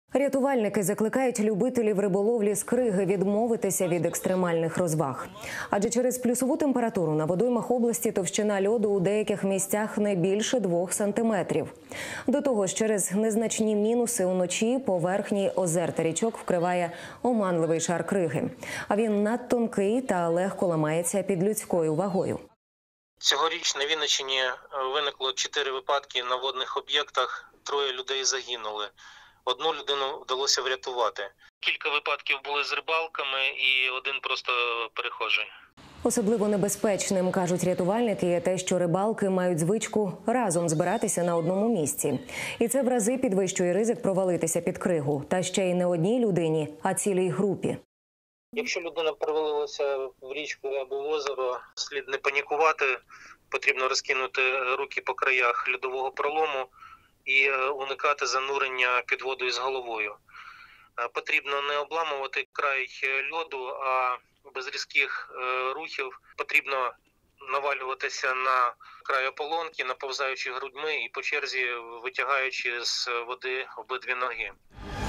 Рятувальники закликають любителів риболовлі з Криги відмовитися від екстремальних розваг. Адже через плюсову температуру на водоймах області товщина льоду у деяких місцях не більше 2 сантиметрів. До того ж, через незначні мінуси уночі поверхні озер та річок вкриває оманливий шар криги. А він надтонкий та легко ламається під людською вагою. Цьогоріч на Вінниччині виникло 4 випадки на водних об'єктах, 3 людей загинули. 1 людину вдалося врятувати. Кілька випадків були з рибалками і 1 просто перехожий. Особливо небезпечним, кажуть рятувальники, є те, що рибалки мають звичку разом збиратися на одному місці. І це в рази підвищує ризик провалитися під кригу. Та ще й не одній людині, а цілій групі. Якщо людина провалилася в річку або в озеро, слід не панікувати, потрібно розкинути руки по краях льодового пролому і уникати занурення під воду із головою. Потрібно не обламувати край льоду, а без різких рухів потрібно навалюватися на край ополонки, наповзаючи грудьми і по черзі витягаючи з води обидві ноги.